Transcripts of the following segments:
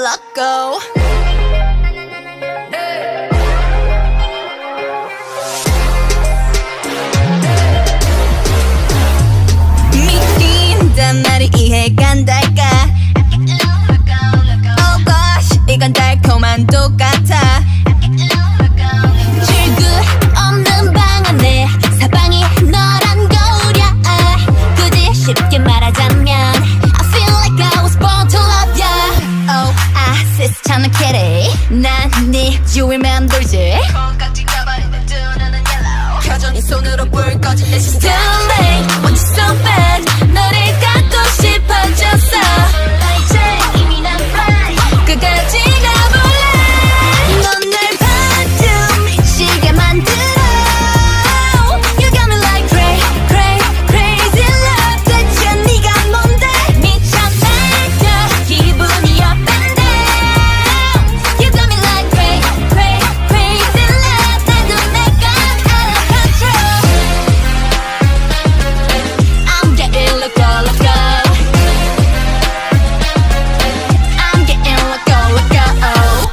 let go. 믿긴단 말이 이해가 안 될까? Oh gosh, 이건 달콤한 똑같아. 출구 없는 방 안에 사방이 너란 거울이야. 굳이 쉽게 말하자면 I feel like I was born to love ya. Oh, 시스찮은 kitty. 난 네 주위를 맴돌지. 콩깍지 가버리는 두 눈은 yellow. 켜져 네 손으로 불 꺼진 내 시스템. Too late, want you so bad. 너를 갖고 싶어졌어. 이제 이미 난 fly. 끝까지 가볼래. 넌 날 봐도 미치게 만들어. You got me like crazy love. 대체 네가 뭔데? 미쳐 날려 기분이 up and down. You got me like crazy love. 나도 내가 out of control. I'm getting loco. I'm getting loco.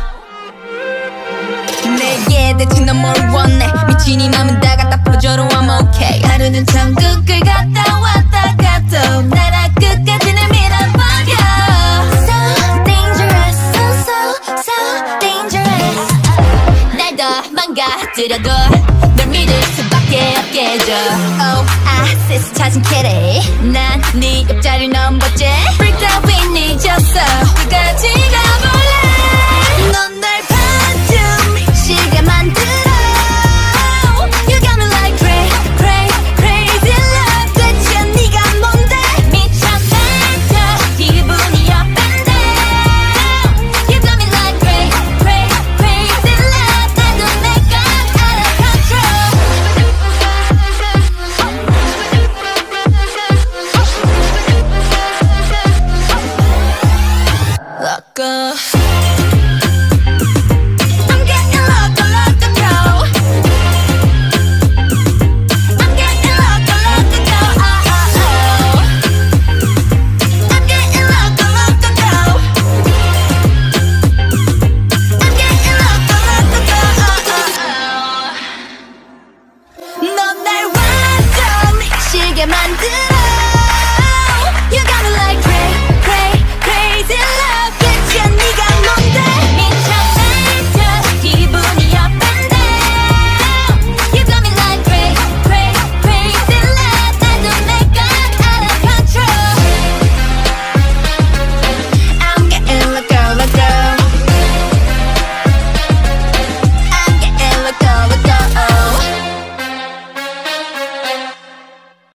내게 대체 넌 뭘 원해? 미친 이 맘은 다 갖다 퍼줘도 I'm okay. 하루는 천국을 갔다 왔다 가도 나라 끝까지 날 밀어버려. So dangerous, so dangerous. 날 더 망가뜨려도 널 믿을 수밖에 없게 해줘. Oh, 시스 찾은 kitty. 난 네 옆자리를 넘봤지. Freaked out 윈 잊었어. 끝까지 가볼래. 넌 날 봐도 미치게 만들어. You got me like crazy love. 대체 네가 뭔데? 미쳐 날려 기분이 up and down. You got me like crazy love. 나도 내가 out of control. Let go. I'm getting loco. I'm getting loco. I'm getting loco. I'm getting loco. 넌 날 완전 미치게 만들어.